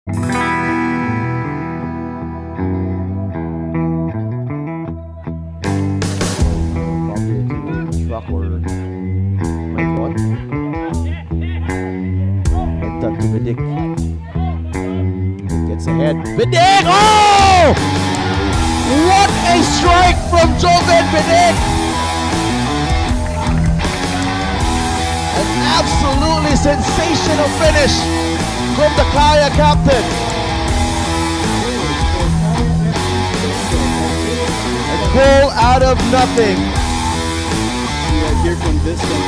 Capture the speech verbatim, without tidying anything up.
Truck or my God. Enter to Vidic. Gets ahead. Vidic! Oh! What a strike from Jovan Vidic! An absolutely sensational finish from the Kaya captain. A goal out of nothing. Here from this one.